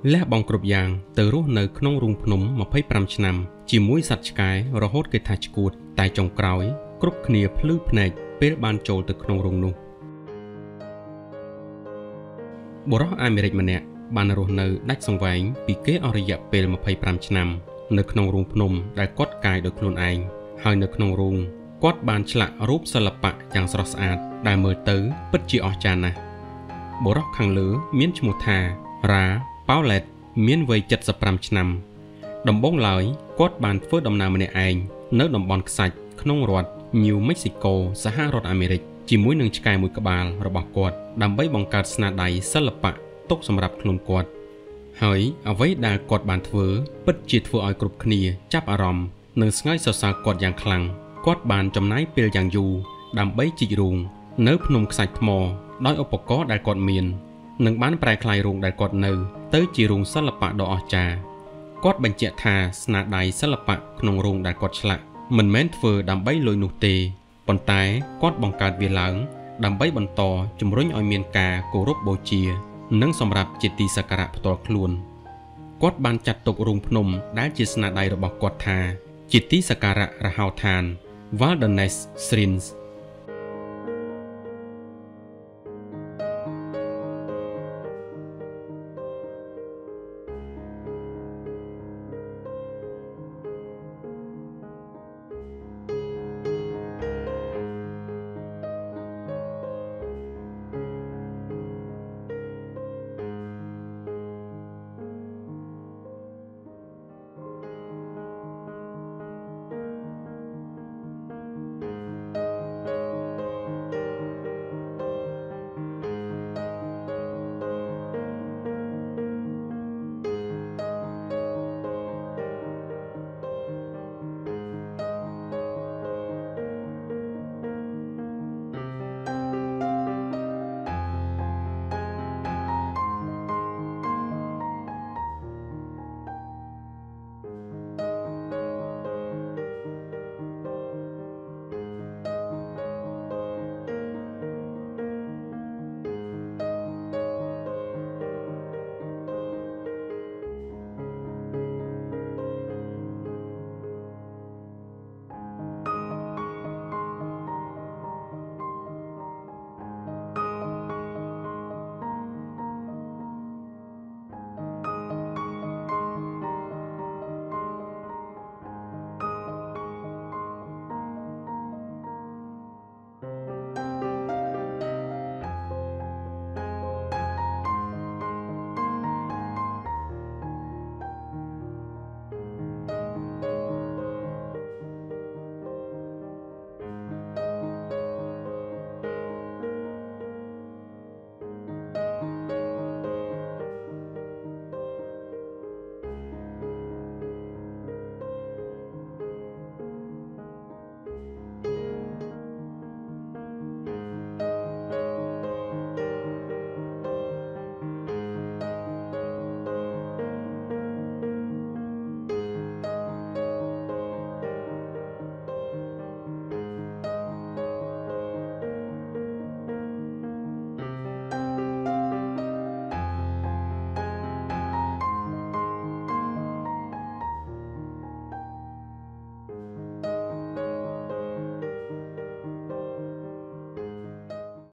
លះបង់គ្រប់យ៉ាងទៅរស់នៅក្នុងរូងភ្នំ25ឆ្នាំជាមួយសត្វឆ្កែរហូតគេថាឆ្កួតតែចុងក្រោយគ្រប់គ្នាភ្លឺភ្នែកពេលបានចូលទៅក្នុងរូងនោះបុរសអាមេរិកម្នាក់បានរស់នៅដាច់សង្វែងពីគេអស់រយៈពេល25ឆ្នាំនៅក្នុងរូងភ្នំដែលគាត់កាយដោយខ្លួនឯងហើយនៅក្នុងរូងគាត់បានឆ្លាក់រូបសិល្បៈយ៉ាងស្រស់ស្អាតដែលមើលទៅពិតជាអស្ចារ្យណាស់បុរសខាងលើមានឈ្មោះថា Ra Paulette មានវ័យ75ឆ្នាំដំបូងឡើយគាត់បានធ្វើដំណើរម្នាក់ឯងនៅតំបន់ខ្សាច់ក្នុងរដ្ឋ New Mexico សហរដ្ឋអាមេរិកជាមួយនឹងឆ្កែមួយក្បាលរបស់គាត់ដើម្បីបង្កើតស្នាដៃសិល្បៈទុកសម្រាប់ខ្លួនគាត់ហើយអ្វីដែលគាត់បានធ្វើពិតជាធ្វើឲ្យគ្រប់គ្នាចាប់អារម្មណ៍និងស្ងើចសរសើរគាត់យ៉ាងខ្លាំងគាត់បានចំណាយពេលយ៉ាងយូរដើម្បីជីករូងនៅភ្នំខ្សាច់ថ្មដោយឧបករណ៍ដែលគាត់មាននិងបានប្រែក្លាយរូងដែលគាត់នៅទៅជារូងសិល្បៈដ៏អស្ចារ្យគាត់បញ្ជាក់ថាស្នាដៃសិល្បៈក្នុងរូងដែលគាត់ឆ្លាក់មិនមែនធ្វើដើម្បីលុយនោះទេប៉ុន្តែគាត់បង្កើតវាឡើងដើម្បីបន្តជំរុញឲ្យមានការគោរពបូជានិងសម្រាប់ជាទីសក្ការៈផ្ទាល់ខ្លួនគាត់បានចាត់ទុករូងភ្នំដែលជាស្នាដៃរបស់គាត់ថាជាទីសក្ការៈរហោឋាន Wilderness Shrines